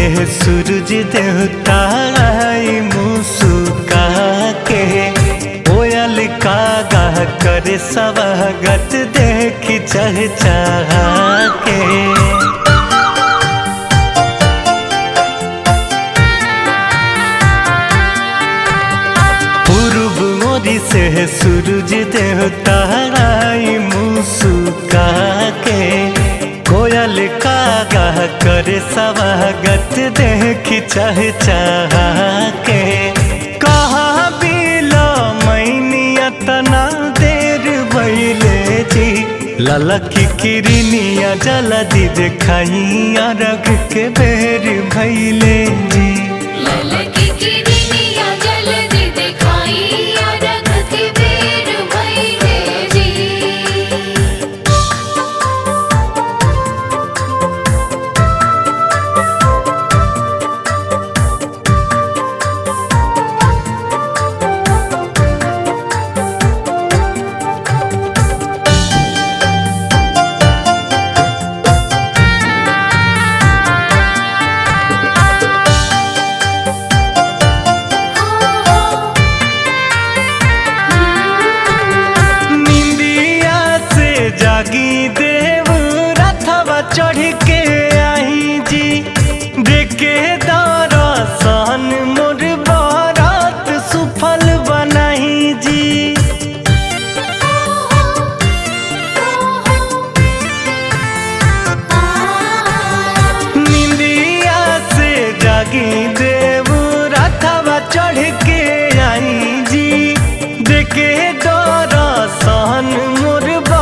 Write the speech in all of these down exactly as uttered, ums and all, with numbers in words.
से सूरज देवता आई मुस्का के, कोयल कागा करे स्वागत देखी चहचहा के। पूर्व ओरी से सूरज देवता आई मुस्का के, कोयल कागा करे स्वागत देखी चहचहा के। कहा बिलो मैनिया तना देर भइले जी, ललकी किरनिया जल्दी देखाइया रख के बेर भइले जी। ललकी किरनिया जल्दी देखाइया रख के बेर भइले जी। जागी देव रथवा चढ़ के आई जी, देखे दरसन मोर बारात सुफल बनाई जी। निंदिया से जागी देव रथवा चढ़ के आई जी, देखे दरसन मोर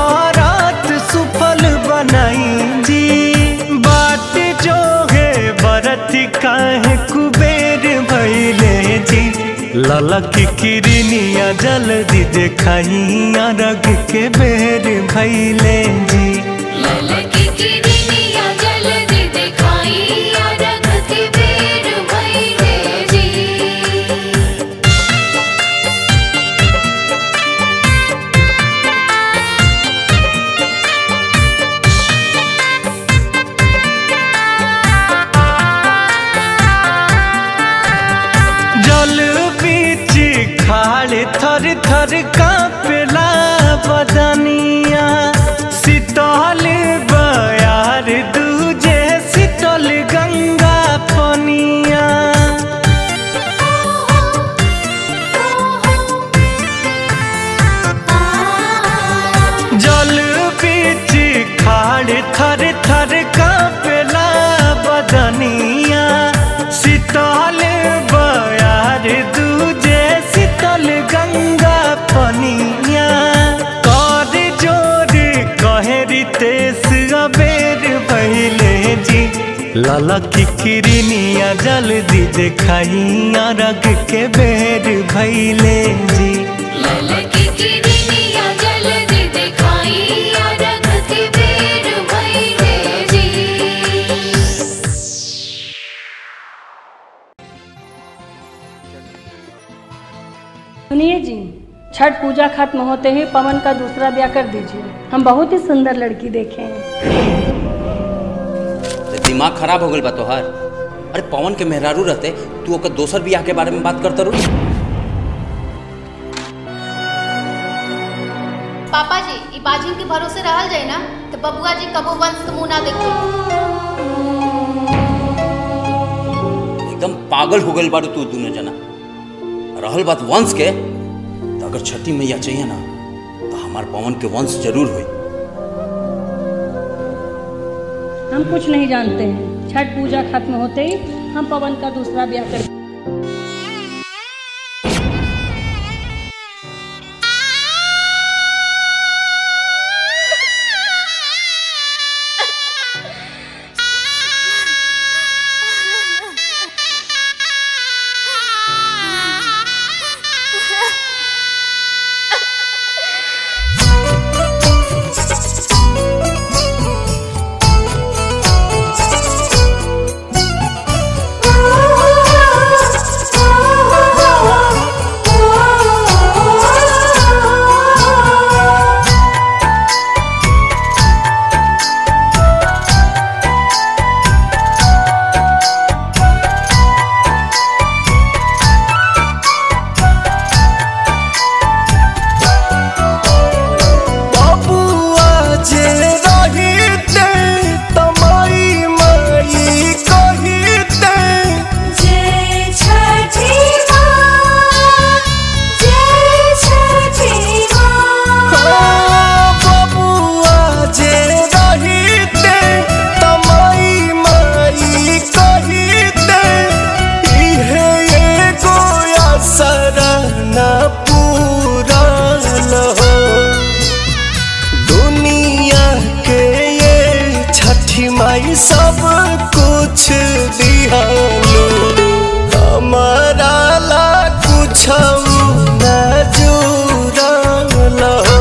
सुफल बनाई जी। बात जो है बरती काहे कुबेर भइले जी, ललकी किरनिया जल्दी देखाइया रख के बेर भइले जी। ललकी किरनिया जल्दी देखाइया रख के बेर भइले जी। खाड़े थर थर कांपेला बदनिया, शीतल बयार दूजे शीतल गंगा पनिया। जल बीच खाड़े थर थर कांपेला बदनिया, शीतल बयार दूजे शीतल गंगा पनिया। कर जोर कहेरी तेस अबेर भइले जी, ललकी किरनिया जल्दी देखाइया रख के बेर भइले जी। ललकी किरनिया जल्दी देखाइया रख के बेर भइले जी। सुनिए जी, छठ पूजा खत्म होते ही पवन का दूसरा ब्याह कर दीजिए। हम बहुत ही सुंदर लड़की देखे हैं। दिमाग खराब हो गई बा तोहार? अरे पवन के मेहरारू रहते तू ओकर दोसर ब्याह के बारे में बात करता रू। पापा जी, ई बाजिन के भरोसे रहल जाए ना तो बबुआ जी कबो वंश के मुंह ना देखते। एकदम पागल हो गई बारू तू दोनों जना। रहल बात वंश के, तो अगर छठी मैया चाहिए ना तो हमार पवन के वंश जरूर हुई। हम कुछ नहीं जानते हैं। छठ पूजा खत्म होते ही हम पवन का दूसरा ब्याह कर Oh माई सब कुछ दिहालू हमारा ला कुछ न जुड़ल हो।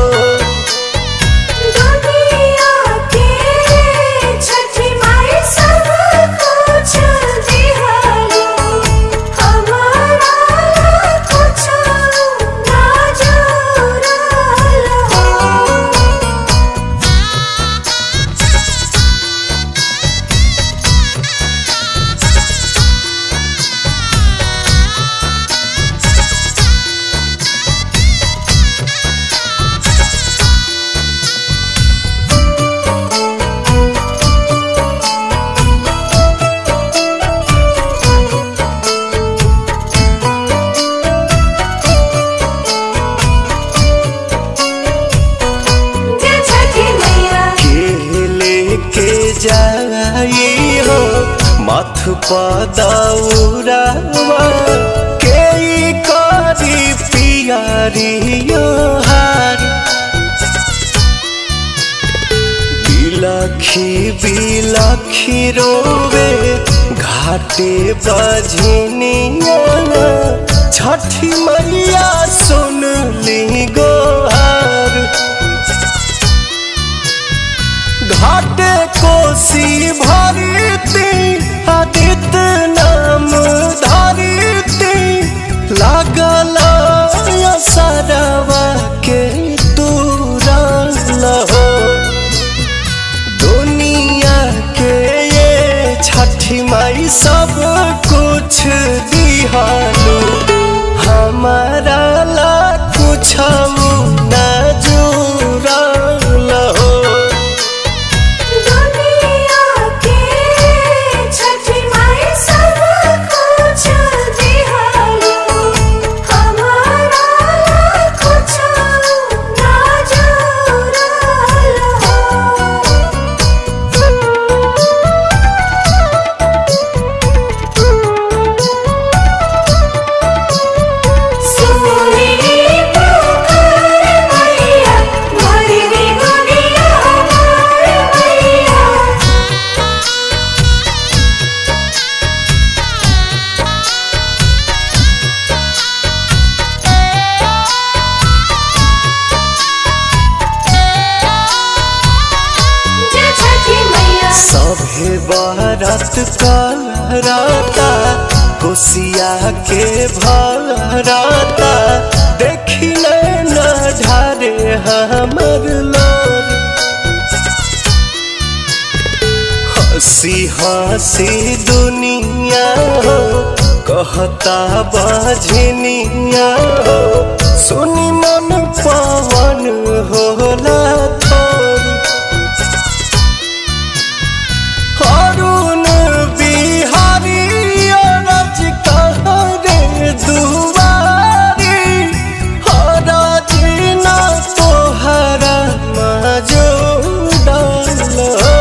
दुनिया के छठी माई सब कुछ दिहालू हमारा ला कुछ न जुड़ल हो। जाई हो माथ पदौरावा के करी पियारियो हार बिलखी बिलखी रोवे घाटे बजनिया छठी मैया सुन ली गोहार। घाटे कोसी भरती आदित्य नाम धरती लागल सरवा के तुरल हो। दुनिया के ये छठी माई सब कुछ दिहालू हमारा ला कुछ न जुड़ल हो। सभे बारात करता कोसिया के भराता देखी न ढारे हमर लोर। हंसी हंसी दुनिया हो कहता बजनिया हो सुनी मन पवन होला थोर। अरुण बिहारी रज कहरे दुआरी हरज न तोहरा मजूदल हो।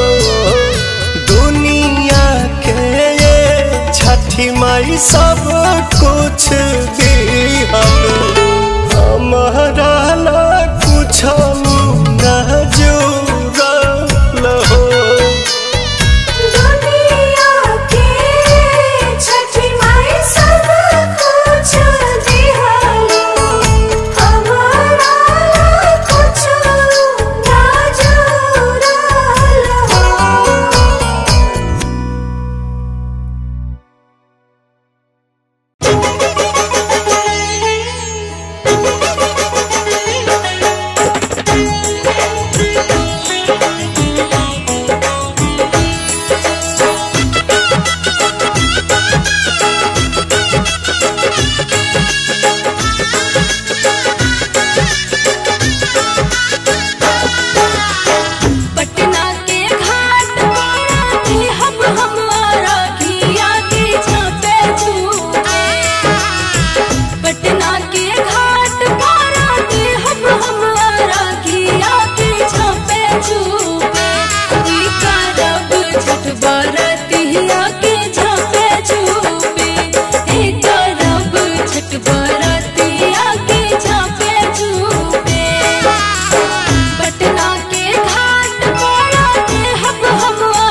दुनिया के ये छठी माई सब कुछ दिहालू हमारा ला कुछ न जुड़ल हो। पटना के घाट पर हम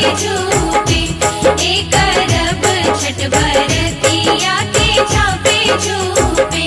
झूपे एक अरब छठ बरतिया के झांपे झूपे।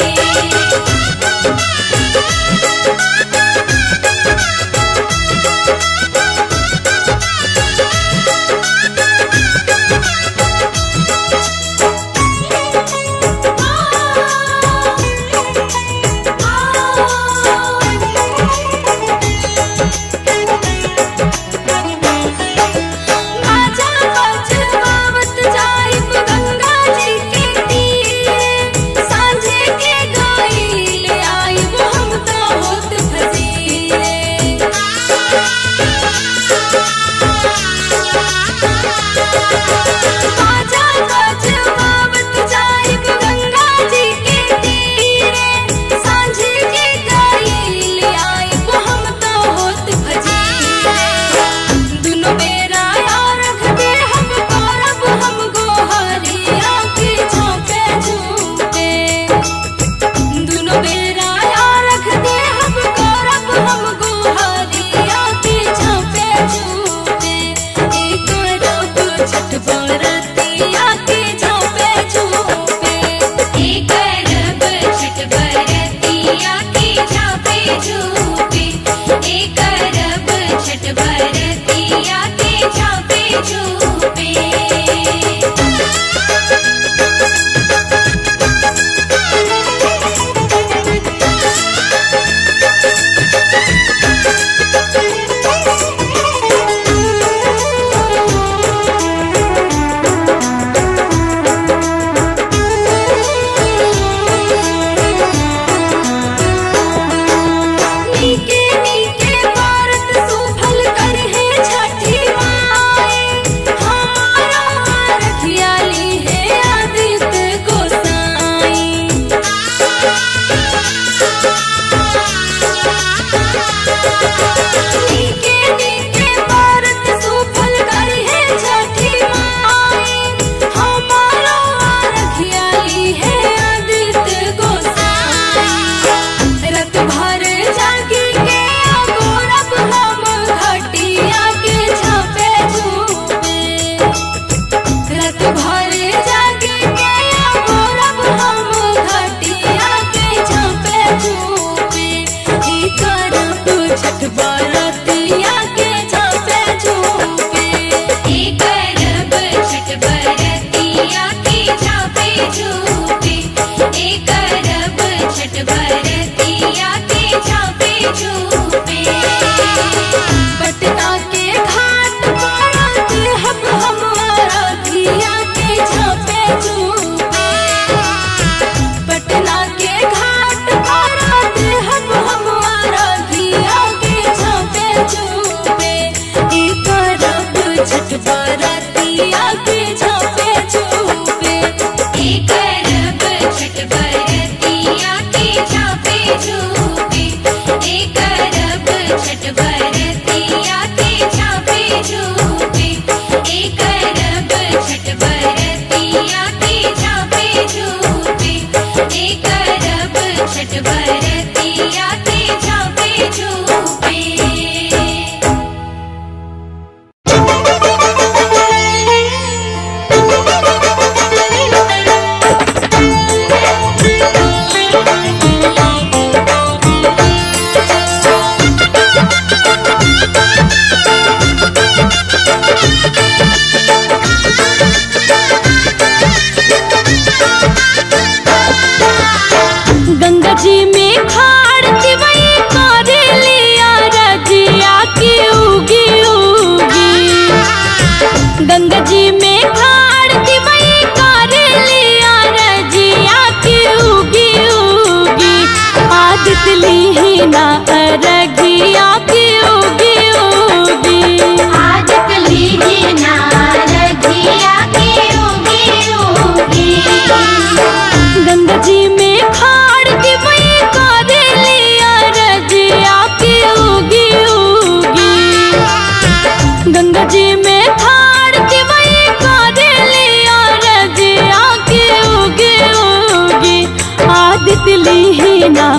तितली ना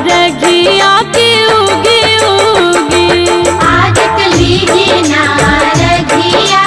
रघिया के उगे उगे आज कली ना रघिया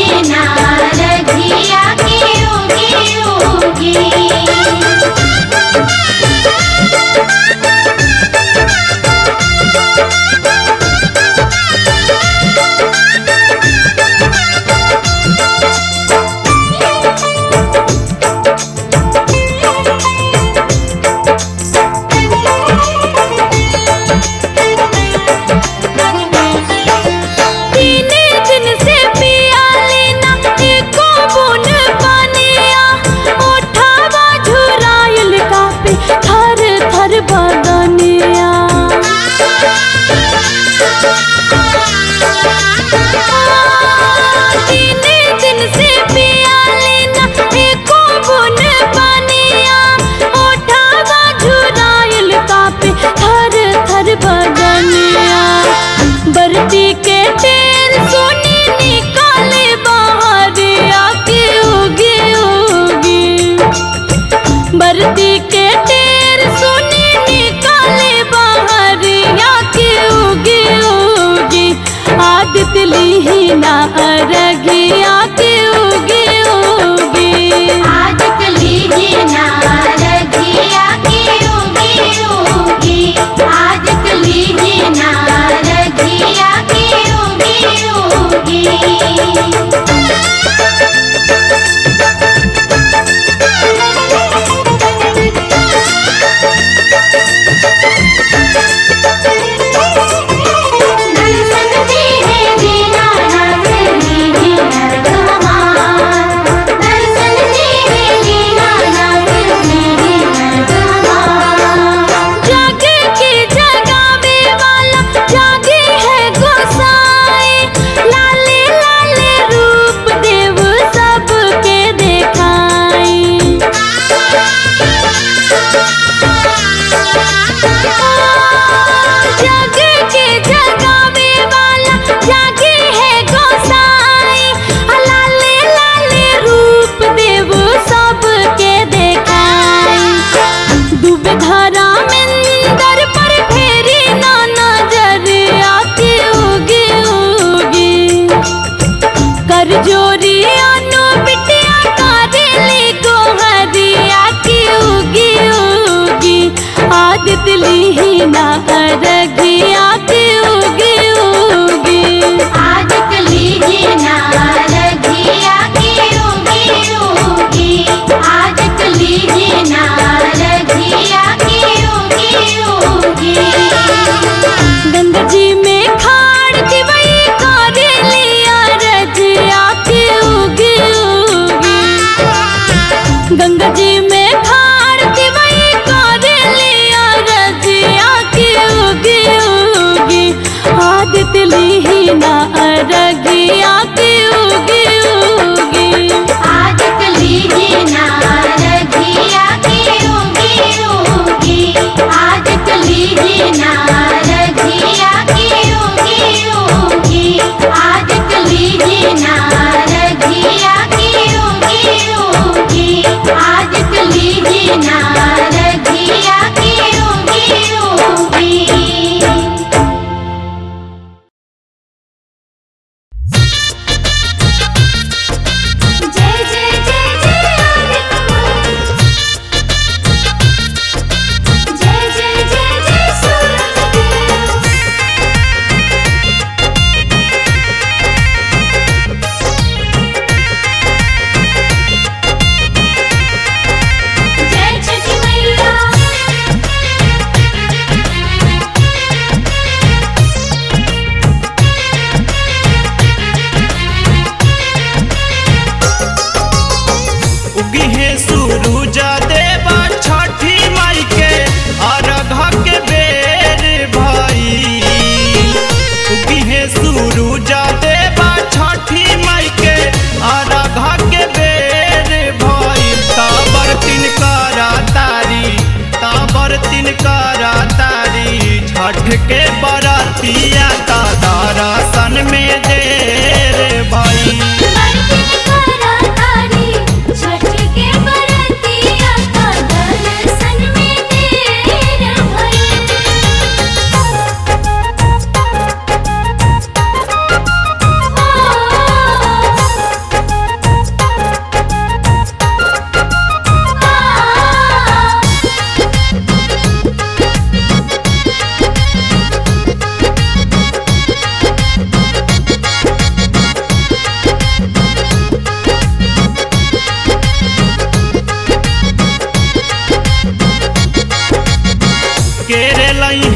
के बरातिया ता दर्शन में देर भाई छठ के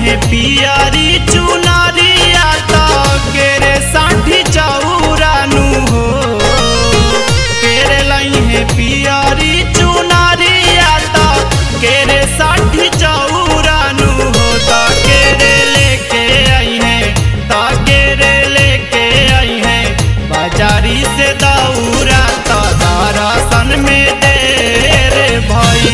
है पियारी चुनारिया तो केरे साठी चौरानू हो केरे लाई है पियारी चुनारिया तो केरे साठी चौरानू हो ता केरे लेके आई है ता केरे लेके आई है बाजारी से दौरा ता दारा सन में देर भाई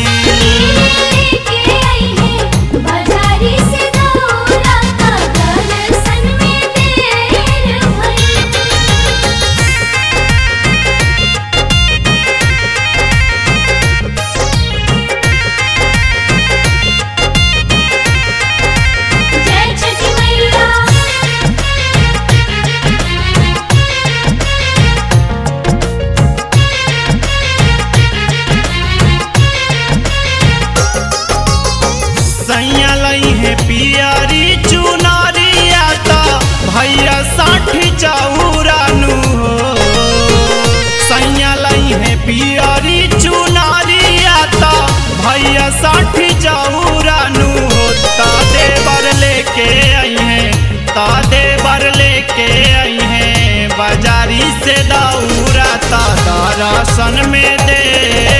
पियारी चुनारिया ता भैया साठी चौरानू हो सैया लाई है पियारी चुनारिया ता भैया साठी चौरानू हो ता देवर लेके आई है ता देवर लेके आई है बाजारी से दौरा ता दारा सन में दे